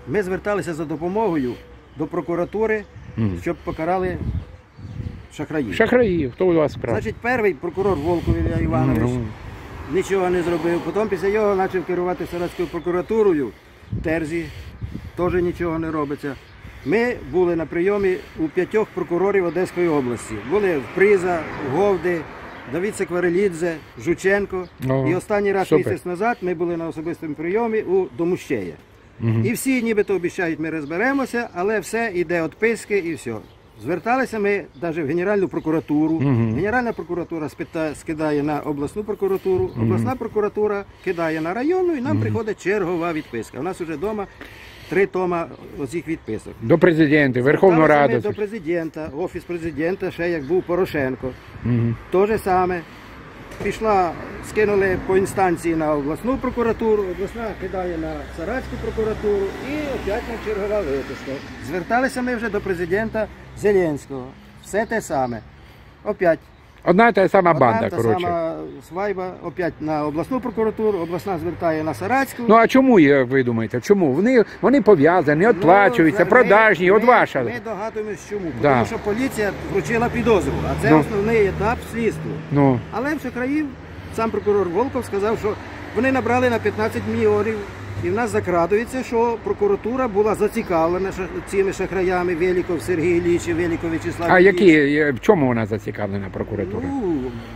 ми зверталися за допомогою до прокуратури, щоб покарали шахраїв. Шахраїв, хто у вас справ? Значить, перший прокурор Волков Ілля Іванович нічого не зробив. Потім після його почав керувати Саратською прокуратурою. Терзі теж нічого не робиться. Ми були на прийомі у 5 прокурорів Одеської області. Були в Приза, Говди, Давид Секварелідзе, Жученко. І останній раз місяць назад ми були на особистому прийомі у Домущея. І всі нібито обіцяють, ми розберемося, але все, йде відписки і все. Зверталися ми навіть в Генеральну прокуратуру. Генеральна прокуратура скидає на обласну прокуратуру, обласна прокуратура кидає на районну і нам приходить чергова відписка. У нас вже вдома 3 тома оцих відписок. До президента, Верховну Раду. До президента, Офіс президента, ще як був Порошенко. То же саме. Пішла, скинули по інстанції на обласну прокуратуру, обласна кидає на Саратську прокуратуру і опять нам чергова виписка. Зверталися ми вже до президента Зеленського. Все те саме. Опять. Одна і та сама банда, Одна та сама свайба, опять на обласну прокуратуру, обласна звертає на Саратську. Ну а чому, як ви думаєте, чому? Вони пов'язані, відплачуються, продажні, от ваша. Ми догадуємося чому, тому що поліція вручила підозру, а це основний етап слідства. Але в Шахраїв сам прокурор Волков сказав, що вони набрали на 15 мільйонів. І в нас закрадується, що прокуратура була зацікавлена цими шахраями Веліков Сергій Ілліч і Веліков Вячеслав Ілліч. А в чому вона зацікавлена, прокуратура? Ну,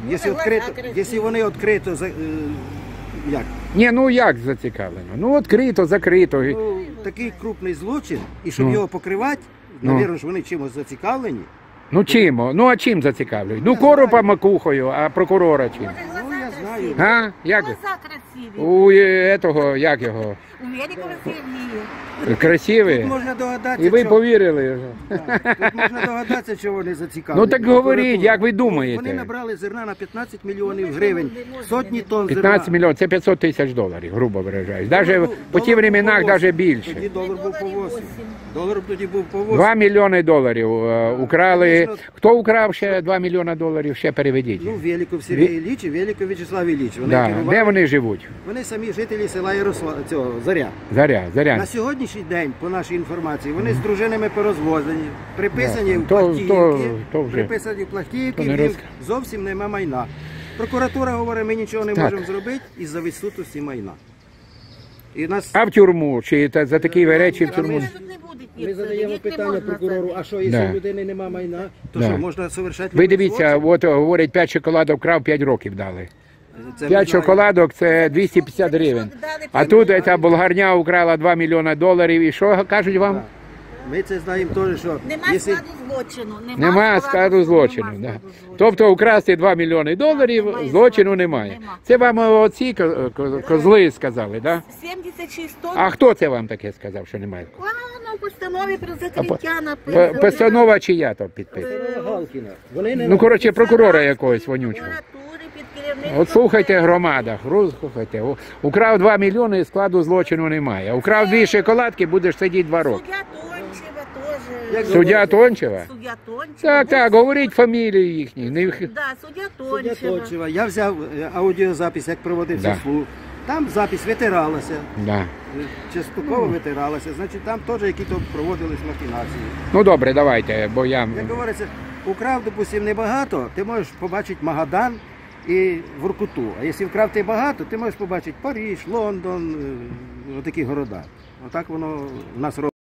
якщо вони відкрито, як? Ні, ну як зацікавлено? Ну відкрито, закрито. Ну, такий крупний злочин, і щоб його покривати, навірно, що вони чимось зацікавлені. Ну чим? Ну а чим зацікавлюють? Ну коропа макухою, а прокурора чим? Ну я знаю. А? Як? Глаза красиві. У этого, як його? У Великого Сергія. Красиві? Тут можна догадатися, І ви повірили? Тут можна догадатися, чого вони зацікавлені. Ну так говоріть, як ви думаєте? Вони набрали зерна на 15 мільйонів гривень, сотні тонн зерна. 15 мільйонів, це 500 тисяч доларів, грубо виражаюсь. Навіть по ті временах навіть більше. Тоді долар був по 8. Долар тоді був по 8. 2 мільйони доларів украли. Хто украв ще 2 мільйони доларів, ще переведіть. Ну, Веліков Сергій Ілліч і Веліков Вячеслав Ілліч. Де вони живуть? Вони самі жителі села Заря. Заря. На сьогоднішній день, по нашій інформації, вони з дружинами порозвозені, приписані в плахтівки, в них зовсім нема майна. Прокуратура говорить, ми нічого не можемо зробити із-за відсутності майна. А в тюрму? Чи за такі речі в тюрму? Ми задаємо питання прокурору, а що, якщо у людини нема майна, то що, можна совершати? Ви дивіться, от говорять, 5 шоколадок вкрав, 5 років дали. 5 шоколадок – це 250 гривень. А тут ця болгарня украла 2 мільйони доларів. І що кажуть вам? Ми це знаємо теж, що... Нема складу злочину. Нема складу злочину. Тобто украсти 2 мільйони доларів, злочину немає. Це вам оці козли сказали, так? 76 тонн. А хто це вам таке сказав, що немає? В постанові про закриття написано. Постанова чия то підписана? Галкіна. Ну, коротше, прокурора якогось вонючого. От слухайте, громада, слухайте. Украв 2 мільйони і складу злочину немає. Украв 2 шоколадки, будеш сидіти 2 роки. Суддя Тончева теж. Суддя Тончева? Суддя Тончева. Так, говоріть фамілії їхні. Так, суддя Тончева. Я взяв аудіозапис, як проводився слух. Там запис витиралася. Частково витиралася. Значить, там теж які-то проводились махінації. Ну добре, давайте, бо я... Як говориться, украв, допустим, небагато, ти можеш побачити Магадан і Воркуту. А якщо вкрав ти багато, ти можеш побачити Париж, Лондон, отакі города. Отак воно в нас робить.